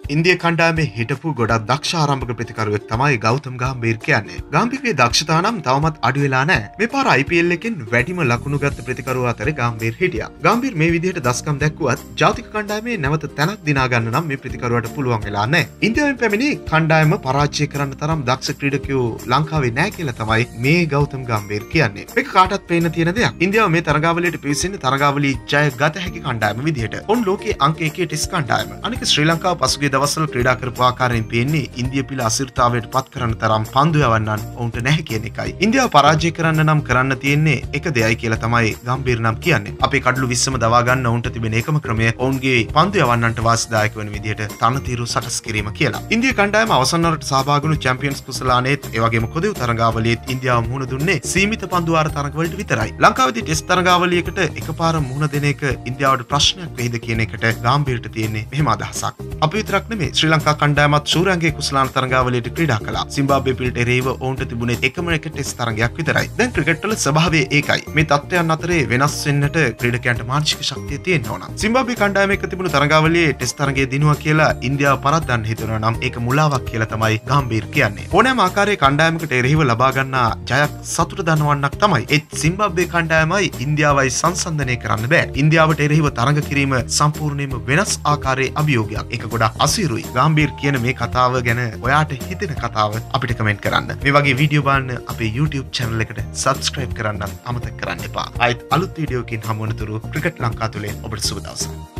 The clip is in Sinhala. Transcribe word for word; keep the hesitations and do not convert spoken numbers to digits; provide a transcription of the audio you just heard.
ඉන්දිය කණ්ඩායමේ හිටපු ගොඩක් දක්ෂ ආරම්භක ප්‍රතිකරුවෙක් තමයි ගෞතම් ගාම්බීර් කියන්නේ. ගාම්බීර්ගේ දක්ෂතා නම් තවමත් අඩු වෙලා නැහැ. මේ පාර I P L එකෙන් වැඩිම ලකුණු ගත්ත ප්‍රතිකරුව අතරේ ගාම්බීර් හිටියා. ගාම්බීර් මේ විදිහට දස්කම් දැක්වුවත් ජාතික කණ්ඩායමේ නැවත තැනක් දිනා ගන්න නම් මේ ප්‍රතිකරුවට පුළුවන් වෙලා නැහැ. ඉන්දියාවෙන් පැමිණි කණ්ඩායම පරාජය කරන්න තරම් දක්ෂ ක්‍රීඩකයෝ ලංකාවේ නැහැ කියලා තමයි මේ ගෞතම් ගාම්බීර් කියන්නේ. මේක කාටත් පේන්න තියෙන දෙයක්. ඉන්දියාව මේ තරගාවලියට පිවිසෙන්නේ තරගාවලිය ජය ගත හැකි කණ්ඩායම විදිහට. ඔන් ලෝකයේ අංක එකේ ටෙස්ට් කණ්ඩායම. අනික ශ්‍රී ලංකාව පසුගිය දවස්වල ක්‍රීඩා කරපු ආකාරයෙන් පේන්නේ ඉන්දිය පිළ අසිරතාවයට පත් කරන තරම් පන්දු යවන්නන් ඔවුන්ට නැහැ කියන එකයි. ඉන්දියාව පරාජය කරන්න නම් කරන්න තියෙන්නේ එක දෙයයි කියලා තමයි ගම්බීර් නම් කියන්නේ. අපේ කඩළු විස්සම දවා ගන්න ඔවුන්ට තිබෙන එකම ක්‍රමය ඔවුන්ගේ පන්දු යවන්නන්ට වාසිදායක වෙන විදිහට තනතිරු සකස් කිරීම කියලා. ඉන්දිය කණ්ඩායම අවසන් වරට සහභාගී වුණු චැම්පියන්ස් කුසලානේත් ඒ වගේම කොදෙව් තරගාවලියේත් ඉන්දියාව මුහුණ දුන්නේ සීමිත පන්දු වාර තරගවලට විතරයි. ලංකාවේදී ටෙස්ට් තරගාවලියකට එකපාර මුහුණ දෙන එක ඉන්දියාවට ප්‍රශ්නයක් වෙයිද කියන එකට ගම්බීර්ට තියෙන්නේ මෙහෙම අදහසක්. අපි විතරක් නෙමෙයි ශ්‍රී ලංකා කණ්ඩායමත් ශූරයන්ගේ කුසලාන තරගාවලියට ක්‍රීඩා කළා. සිම්බාබ්වේ පිළට එරෙහිව ඔවුන්ට තිබුණේ එකම එක ටෙස්ට් තරගයක් විතරයි. දැන් ක්‍රිකට් වල ස්වභාවය ඒකයි. මේ තත්ත්වයන් අතරේ වෙනස් වෙන්නට ක්‍රීඩකයන්ට මානසික ශක්තිය තියෙන්න ඕන. සිම්බාබ්වේ කණ්ඩායම එක්ක තිබුණු තරගාවලියේ ටෙස්ට් තරගයේ දිනුවා කියලා ඉන්දියාව පරද්දන්න හිතනවා නම් ඒක මුලාවක් කියලා තමයි ගම්බීර් කියන්නේ. ඕනෑම ආකාරයේ කණ්ඩායමකට එරෙහිව ලබා ගන්නා ජයක් සතුට දනවන්නක් තමයි. ඒත් සිම්බාබ්වේ කණ්ඩායමයි ඉන්දියාවයි සංසන්දනය කරන්න බෑ. ඉන්දියාවට එරෙහිව තරග කිරීම සම්පූර්ණයෙන්ම වෙනස් ආකාරයේ අභියෝගයක්. ඒක ගොඩක් අසීරුයි. ගම්බීර් කියන මේ කතාව ගැන ඔයාට හිතෙන කතාව අපිට කමෙන්ට් කරන්න. මේ වගේ වීඩියෝ බලන්න අපේ YouTube channel එකට subscribe කරන්න අමතක කරන්න එපා. ආයෙත් අලුත් වීඩියෝකින් හමු වෙනතුරු ක්‍රිකට් ලංකා තුලින් ඔබට සුබ දවසක්.